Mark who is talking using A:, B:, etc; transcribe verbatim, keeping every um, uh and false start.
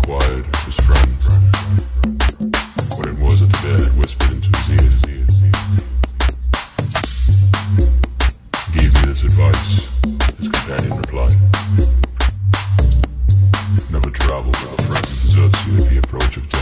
A: inquired of his friend, when it was that the bear had whispered into his ears. Give me this advice, his companion replied. Never travel with a friend who deserts you at the approach of death.